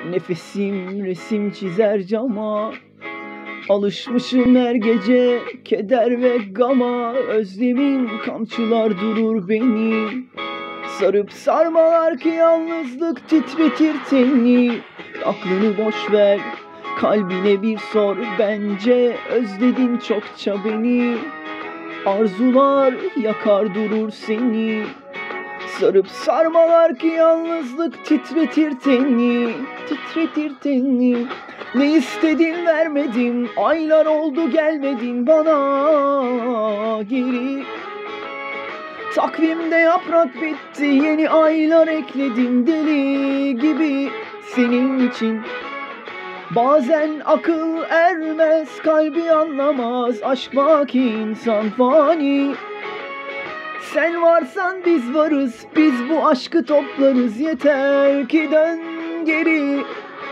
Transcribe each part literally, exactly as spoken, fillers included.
Nefesim resim çizer cama, alışmışım her gece keder ve gama. Özlemin kamçılar durur beni, sarıp sarmalar ki yalnızlık titretir tenini. Aklını boş ver, kalbine bir sor, bence özledin çokça beni. Arzular yakar durur seni, sarıp sarmalar ki yalnızlık titretir tenini, titretir tenini. Ne istedin vermedim, aylar oldu gelmedin bana geri. Takvimde yaprak bitti, yeni aylar ekledim deli gibi senin için. Bazen akıl ermez, kalbi anlamaz, aşk baki insan fani. Sen varsan biz varız, biz bu aşkı toplarız, yeter ki dön geri.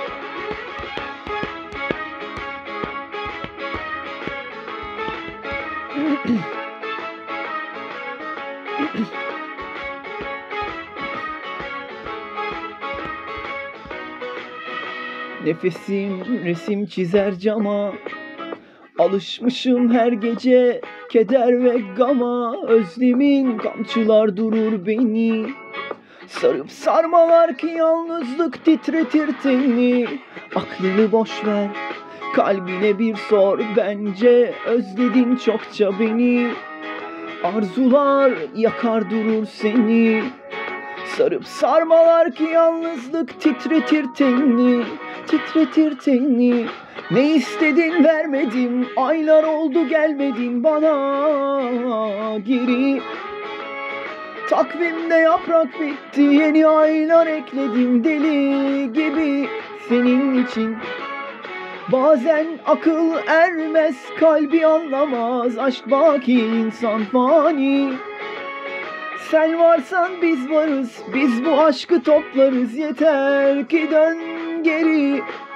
Nefesim resim çizer cama, alışmışım her gece keder ve gama. Özlemin kamçılar durur beni, sarıp sarmalar ki yalnızlık titretir tenini. Aklını boş ver, kalbine bir sor, bence özledin çokça beni. Arzular yakar durur seni, sarıp sarmalar ki yalnızlık titretir tenini, titretir tenini. Ne istedin vermedim, aylar oldu gelmedin bana geri. Takvimde yaprak bitti, yeni aylar ekledim deli gibi senin için. Bazen akıl ermez, kalbi anlamaz, aşk baki insan fani. Sen varsan biz varız, biz bu aşkı toplarız, yeter ki dön geri.